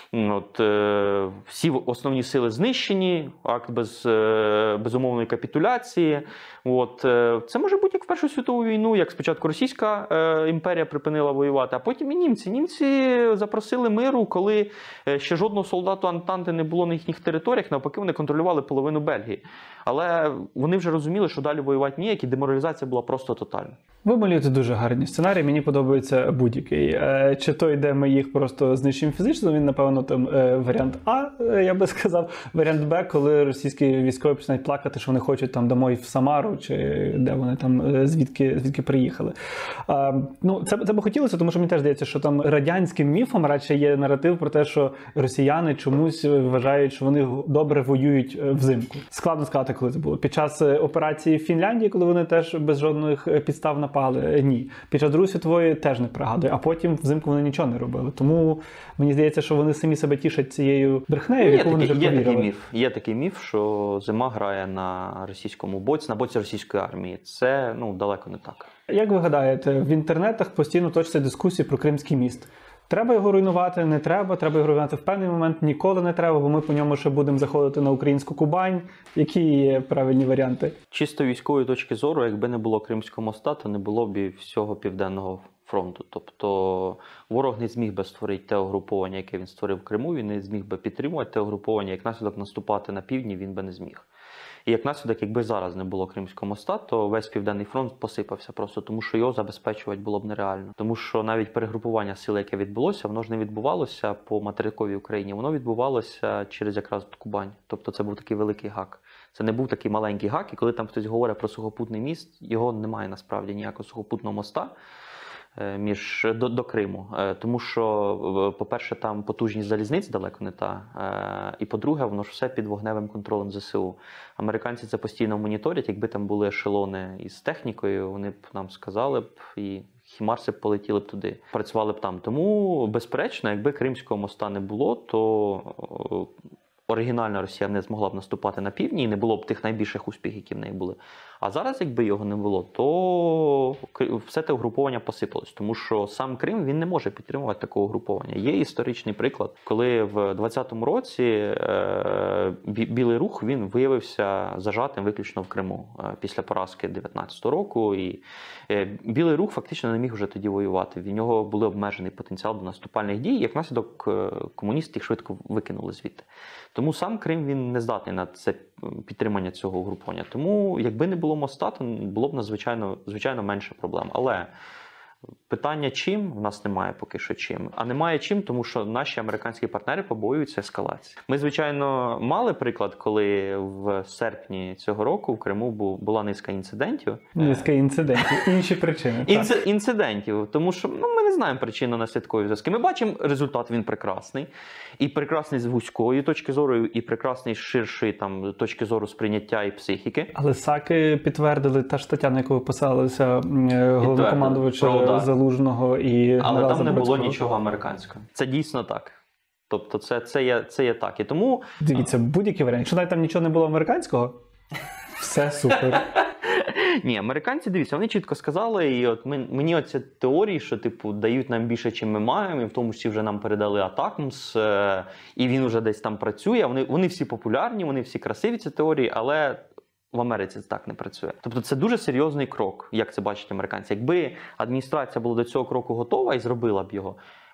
всі основні сили знищені, акт безумовної капітуляції. Це може бути як в Першу світову війну, як спочатку Російська імперія припинила воювати, а потім і німці. Німці запросили миру, коли ще жодного солдату Антанти не було на їхніх територіях, навпаки вони контролювали половину Бельгії. Але вони вже розуміли, що далі воювати ніяк, і деморалізація була просто тотальна. Ви малюєте дуже гарні сценарії, мені подобається будь-який. Чи той, де ми їх просто знищуємо фізично, він, напевно, там варіант А, я би сказав. Варіант Б, коли російські військові починають плакати, що вони хочуть там домой в Самару, чи де вони там, звідки приїхали. Це би хотілося, тому що мені теж здається, що там радянським міфом радше є наратив про те, що росіяни чомусь вважають, що вони добре воюють взимку. Складно сказати, коли це було. Під час операції в Фінляндії, коли вони теж без жодних підстав напали, ні. Під час Другої світової теж не пригадую, а потім взимку вони нічого не робили. Тому мені здається, що вони самі себе тішать цією брехнею, в яку вони вже повірили. Є такий міф, що зима грає на російському боці, на боці російської армії. Це, далеко не так. Як ви гадаєте, в інтернетах постійно точаться дискусії про Кримський міст. Треба його руйнувати, не треба, треба його руйнувати в певний момент, ніколи не треба, бо ми по ньому ще будемо заходити на українську Кубань. Які є правильні варіанти? Чисто військової точки зору, якби не було Кримського моста, то не було б і всього Південного фронту. Тобто ворог не зміг би створити те угруповання, яке він створив в Криму, він не зміг би підтримувати те угруповання, як наслідок наступати на півдні він би не зміг. І як наслідок, якби зараз не було Кримського моста, то весь Південний фронт посипався просто, тому що його забезпечувати було б нереально. Тому що навіть перегрупування сил, яке відбулося, воно ж не відбувалося по материковій Україні, воно відбувалося через якраз Кубань. Тобто це був такий великий гак. Це не був такий маленький гак, і коли там хтось говорить про сухопутний міст, його немає насправді ніякого сухопутного моста до Криму. Тому що, по-перше, там потужність залізниць далеко не та, і по-друге, воно ж все під вогневим контролем ЗСУ. Американці це постійно моніторять, якби там були ешелони із технікою, вони б нам сказали б, і хімарси б полетіли б туди, працювали б там. Тому, безперечно, якби Кримського моста не було, то оригінальна Росія не змогла б наступати на півдні і не було б тих найбільших успіхів, які в неї були. А зараз, якби його не було, то все те угруповання посипалось. Тому що сам Крим, він не може підтримувати такого угруповання. Є історичний приклад, коли в 20-му році Білий Рух, він виявився зажатим виключно в Криму після поразки 19-го року. І Білий Рух фактично не міг вже тоді воювати. В нього був обмежений потенціал до наступальних дій, як наслідок комуністи їх швидко викинули звідти. Тому сам Крим, він не здатний на це підтримання цього угруповання. Тому, якби не було моста, то було б звичайно менше проблем. Але питання чим? В нас немає поки що чим. А немає чим, тому що наші американські партнери побоюються ескалації. Ми, звичайно, мали приклад, коли в серпні цього року в Криму була низка інцидентів. Низка інцидентів. Інші причини. Інцидентів. Тому що ми не знаємо причинно-наслідкові зв'язки. Ми бачимо результат, він прекрасний. І прекрасний з вузької точки зору, і прекрасний з ширшої точки зору сприйняття і психіки. Але САКи підтвердили, та ж стаття, на яку ви посилалися, головнокомандувача Залужного і але там не було нічого американського. Це дійсно так. Тобто це є так. І тому... Дивіться, будь-який варіант. Якщо навіть там нічого не було американського, все супер. Ні, американці, дивіться, вони чітко сказали, і от мені оці теорії, що дають нам більше, чим ми маємо, і в тому числі вже нам передали Атакмс, і він вже десь там працює. Вони всі популярні, вони всі красиві, ці теорії, але в Америці це так не працює. Тобто це дуже серйозний крок, як це бачать американці. Якби адміністрація була до цього кроку готова і зробила б його,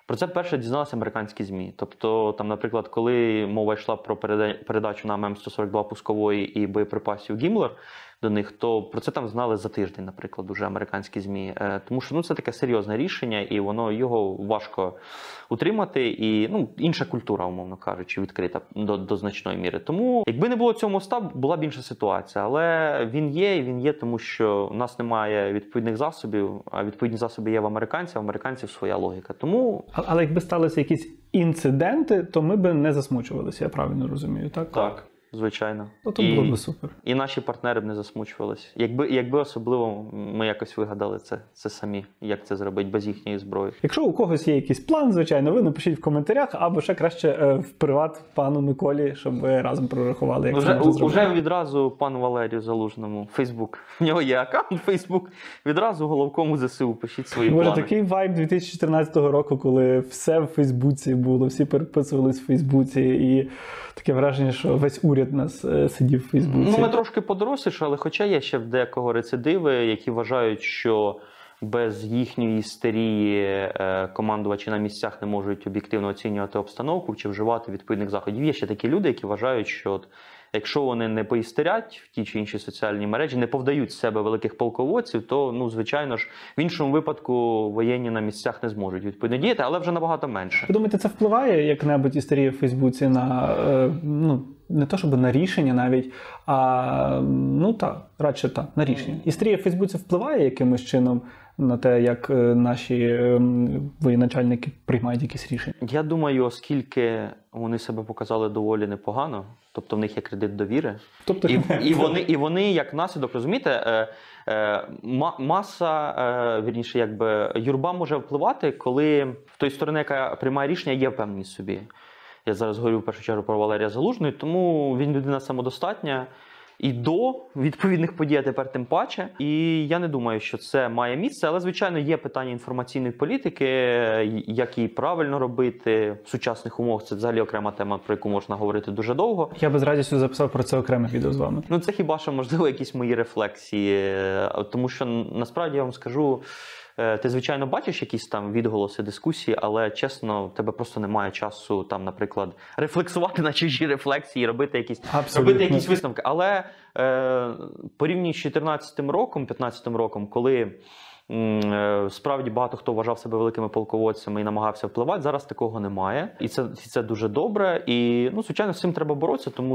Про це перше дізналися американські ЗМІ. Тобто, там, наприклад, коли мова йшла про передачу нам М142 пускової і боєприпасів Гіммлер до них, то про це там знали за тиждень, наприклад, уже американські ЗМІ. Тому що це таке серйозне рішення, і його важко утримати. І інша культура, умовно кажучи, відкрита до значної міри. Тому, якби не було цього моста, була б інша ситуація. Але він є, тому що у нас немає відповідних засобів, а відповідні засоби є в американців своя логіка. Тому... Але якби сталися якісь інциденти, то ми б не засмучувалися, я правильно розумію, так? Так. Звичайно. То було б супер. І наші партнери б не засмучувалися. Якби особливо ми якось вигадали це самі, як це зробити без їхньої зброї. Якщо у когось є якийсь план, звичайно, ви напишіть в коментарях, або ще краще в приват пану Миколі, щоб ви разом прорахували, як це можна зробити. Уже відразу пану Валерію Залужному, Фейсбук. В нього є аккаунт Фейсбук. Відразу головкому ЗСУ пишіть свої плани. Може, такий вайб 2014 року, коли все в Фейсбуці було, всі переписувались в Фейсбуці, і таке враження, що весь уряд нас сидів в Фейсбуці. Ми трошки подорослішали, хоча є ще в декого рецидиви, які вважають, що без їхньої істерії командувачі на місцях не можуть об'єктивно оцінювати обстановку чи вживати відповідних заходів. Є ще такі люди, які вважають, що якщо вони не поістерять в ті чи інші соціальні мережі, не повдають з себе великих полководців, то, звичайно ж, в іншому випадку воєнні на місцях не зможуть відповідно діяти, але вже набагато менше. Ви думаєте, це впливає як-небудь істерія в Фейсбуці на, не то щоб на рішення навіть, а, радше на рішення. Істерія в Фейсбуці впливає якимось чином на те, як наші воєначальники приймають якісь рішення? Я думаю, оскільки вони себе показали доволі непогано, тобто в них є кредит довіри, і вони як наслідок, розумієте, юрба може впливати, коли в той сторони, яка приймає рішення, є впевненість в собі. Я зараз говорю в першу чергу про Валерія Залужного, тому він людина самодостатня і до відповідних подій, а тепер тим паче. І я не думаю, що це має місце, але, звичайно, є питання інформаційної політики, як її правильно робити в сучасних умовах. Це взагалі окрема тема, про яку можна говорити дуже довго. Я би з радістю записав про це окреме відео з вами. Це хіба що, можливо, якісь мої рефлексії, тому що, насправді, я вам скажу, ти, звичайно, бачиш якісь там відголоси, дискусії, але, чесно, в тебе просто немає часу, там, наприклад, рефлексувати на чужі рефлексії, робити якісь висновки. Але порівняно з 2014 роком, 2015 роком, коли справді багато хто вважав себе великими полководцями і намагався впливати, зараз такого немає. І це дуже добре. І, звичайно, з цим треба боротися, тому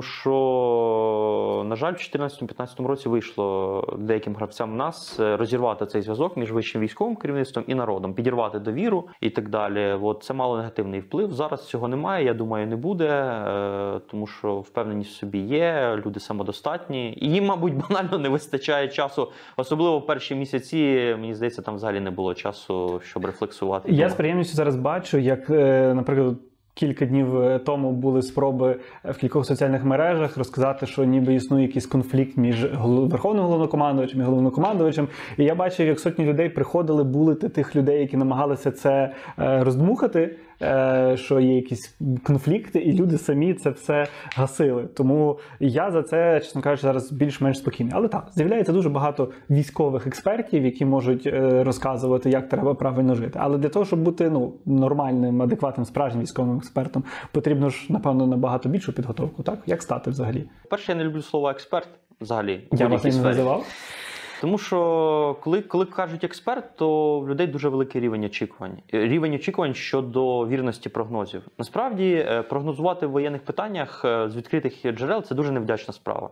що, на жаль, в 2014-2015 році вийшло деяким гравцям нас розірвати цей зв'язок між вищим військовим керівництвом і народом, підірвати довіру і так далі. Це мало негативний вплив. Зараз цього немає, я думаю, не буде, тому що впевненість в собі є, люди самодостатні. І їм, мабуть, банально не вистачає часу, особливо в перші місяці, мені здається, там взагалі не було часу, щоб рефлексувати. Я з приємністю зараз бачу, як, наприклад, кілька днів тому були спроби в кількох соціальних мережах розказати, що ніби існує якийсь конфлікт між верховним головнокомандувачем і головнокомандувачем. І я бачив, як сотні людей приходили булити тих людей, які намагалися це роздмухати, що є якісь конфлікти, і люди самі це все гасили. Тому я за це, чесно кажучи, зараз більш-менш спокійний. Але так, з'являється дуже багато військових експертів, які можуть розказувати, як треба правильно жити. Але для того, щоб бути нормальним, адекватним, справжнім військовим експертом, потрібно ж, напевно, набагато більшу підготовку. Так? Як стати взагалі? Перше, я не люблю слово «експерт» взагалі. Я вас не називав? Тому що, коли кажуть експерт, то в людей дуже великий рівень очікувань. Рівень очікувань щодо вірності прогнозів. Насправді, прогнозувати в воєнних питаннях з відкритих джерел – це дуже невдячна справа.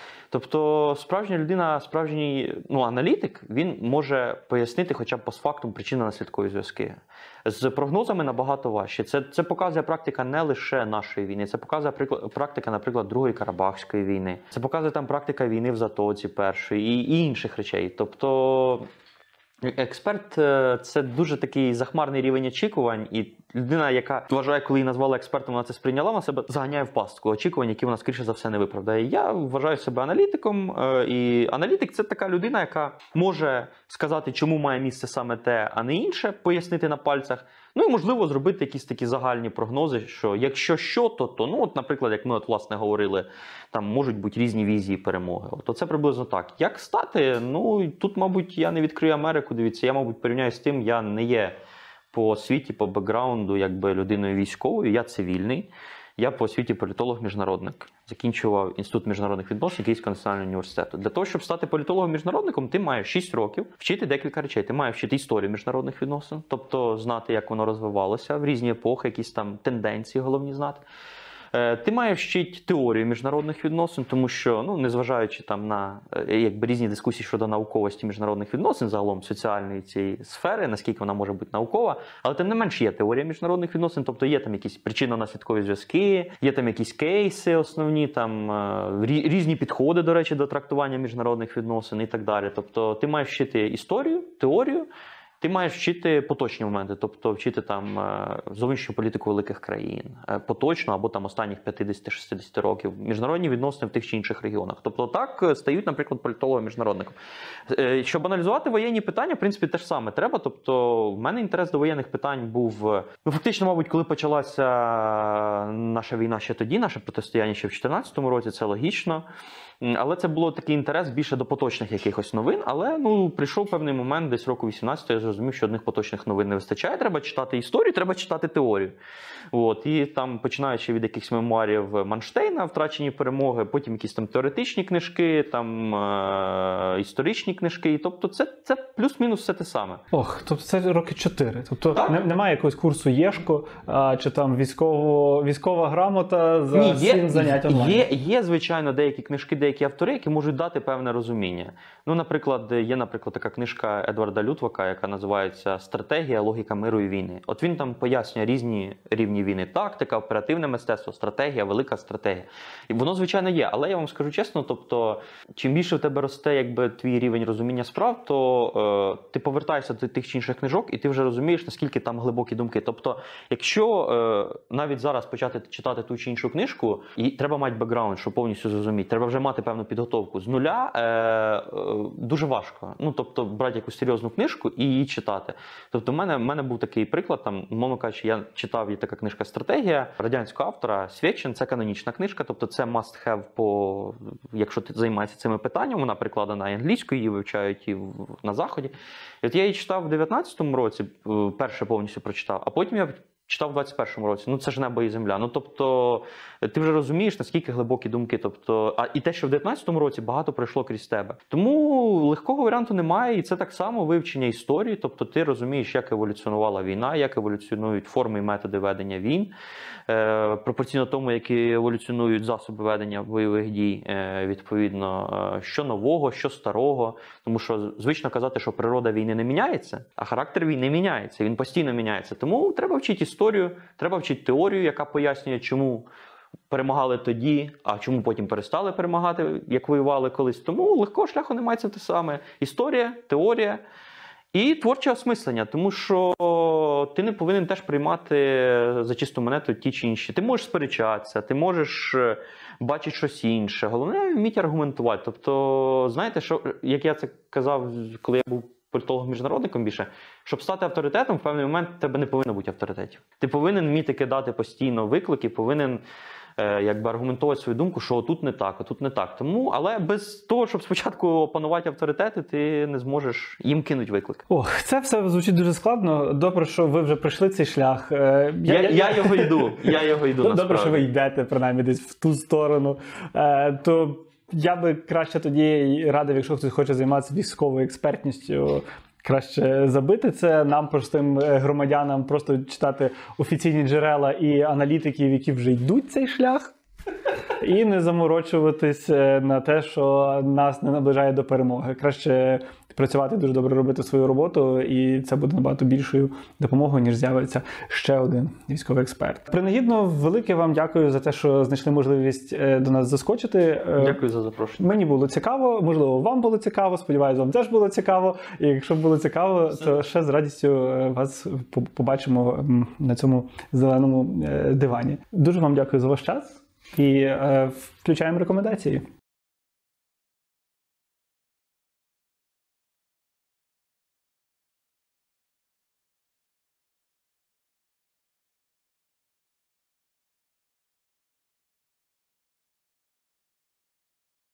Тобто справжня людина, справжній аналітик, він може пояснити хоча б постфактум причинно-наслідкові зв'язки. З прогнозами набагато важче. Це показує практика не лише нашої війни, це показує практика, наприклад, Другої Карабахської війни. Це показує там практика війни в Затоці першої і інших речей. Тобто експерт – це дуже такий захмарний рівень очікувань, і людина, яка вважає, коли її назвали експертом, вона це сприйняла, вона себе заганяє в пастку очікувань, які вона, скоріше за все, не виправдає. Я вважаю себе аналітиком, і аналітик – це така людина, яка може сказати, чому має місце саме те, а не інше, пояснити на пальцях. І, можливо, зробити якісь такі загальні прогнози, що якщо що, то наприклад, як ми власне говорили, там можуть бути різні візії перемоги. Це приблизно так. Як стати? Тут, мабуть, я не відкрию Америку, дивіться, я, мабуть, порівняю з тим, я не є по освіті, по бекграунду, якби людиною військовою, я цивільний. Я по освіті політолог-міжнародник. Закінчував Інститут міжнародних відносин Київського національного університету. Для того, щоб стати політологом-міжнародником, ти маєш 6 років вчити декілька речей. Ти маєш вчити історію міжнародних відносин, тобто знати, як воно розвивалося в різні епохи, якісь там тенденції головні знати. Ти маєш вчити теорію міжнародних відносин, тому що, незважаючи там на різні дискусії щодо науковості міжнародних відносин, загалом соціальної цієї сфери, наскільки вона може бути наукова, але тим не менш є теорія міжнародних відносин, тобто є там якісь причинно-наслідкові зв'язки, є там якісь кейси основні, там різні підходи, до речі, до трактування міжнародних відносин і так далі. Тобто ти маєш вчити історію, теорію, ти маєш вчити поточні моменти, тобто вчити там зовнішню політику великих країн, поточну або там останніх 50-60 років, міжнародні відносини в тих чи інших регіонах. Тобто так стають, наприклад, політологом-міжнародником. Щоб аналізувати воєнні питання, в принципі, те ж саме треба. Тобто в мене інтерес до воєнних питань був, фактично, мабуть, коли почалася наша війна ще тоді, наше протистояння ще в 2014 році, це логічно. Але це було такий інтерес більше до поточних якихось новин. Але прийшов певний момент, десь року 18, я зрозумів, що одних поточних новин не вистачає. Треба читати історію, треба читати теорію. І там, починаючи від якихось мемуарів Манштейна, втрачені перемоги, потім якісь там теоретичні книжки, там історичні книжки. І, тобто це плюс-мінус все те саме. Тобто це роки 4. Тобто немає якогось курсу ЄШКО, чи там військова грамота за 7 занять онлайн? Є, звичайно, деякі книжки, деякі автори, які можуть дати певне розуміння. Наприклад, є така книжка Едварда Лютвака, яка називається «Стратегія, логіка миру і війни». От він там пояснює різні рівні війни. Тактика, оперативне мистецтво, стратегія, велика стратегія. І воно, звичайно, є. Але я вам скажу чесно, тобто, чим більше в тебе росте твій рівень розуміння справ, то ти повертаєшся до тих чи інших книжок, і ти вже розумієш, наскільки там глибокі думки. Тобто, якщо навіть зараз почати читати ту чи іншу книжку, і треба мати бекграунд, щоб повністю зрозуміти, треба вже мати певну підготовку. З нуля дуже важко. Тобто, брати якусь серйозну книжку і її читати. Тобто, в мене був такий приклад, там, мовно кажучи, я читав, є така книжка «Стратегія» радянського автора Свєдчин, це канонічна книжка, тобто це must have, якщо ти займаєшся цими питаннями, вона прикладена і англійською, її вивчають і на Заході. І от я її читав в 19-му році, перше повністю прочитав, а потім я читав в 21-му році. Це ж небо і земля. Тобто, ти вже розумієш, наскільки глибокі думки. Тобто, і те, що в 19-му році багато пройшло крізь тебе. Тому легкого варіанту немає, і це так само вивчення історії. Тобто, ти розумієш, як еволюціонувала війна, як еволюціонують форми і методи ведення війн, пропорційно тому, які еволюціонують засоби ведення бойових дій, відповідно, що нового, що старого. Тому що звично казати, що природа війни не міняється, а характер війни міняється, він постійно міняється. Тому треба вчити історію, треба вчити теорію, яка пояснює, чому перемагали тоді, а чому потім перестали перемагати, як воювали колись. Тому легкого шляху немає, це те саме. Історія, теорія і творче осмислення, тому що ти не повинен теж приймати за чисту монету ті чи інші. Ти можеш сперечатися, ти можеш бачити щось інше. Головне – вміти аргументувати. Тобто, знаєте, що, як я це казав, коли я був політологом-міжнародником більше, щоб стати авторитетом, в певний момент в тебе не повинно бути авторитетів. Ти повинен вміти кидати постійно виклики, повинен аргументувати свою думку, що тут не так, а тут не так. Тому, але без того, щоб спочатку опанувати авторитети, ти не зможеш їм кинути виклик. Це все звучить дуже складно. Добре, що ви вже пройшли цей шлях. Я його йду. Добре, що ви йдете, принаймні, десь в ту сторону. То я би краще тоді радив, якщо хтось хоче займатися військовою експертністю, краще забити це нам, простим громадянам, просто читати офіційні джерела і аналітиків, які вже йдуть цей шлях, і не заморочуватись на те, що нас не наближає до перемоги. Краще працювати, дуже добре робити свою роботу, і це буде набагато більшою допомогою, ніж з'явиться ще один військовий експерт. Принагідно, велике вам дякую за те, що знайшли можливість до нас заскочити. Дякую за запрошення. Мені було цікаво, можливо, вам було цікаво, сподіваюся, вам теж було цікаво. І якщо було цікаво, то ще з радістю вас побачимо на цьому зеленому дивані. Дуже вам дякую за ваш час і включаємо рекомендації.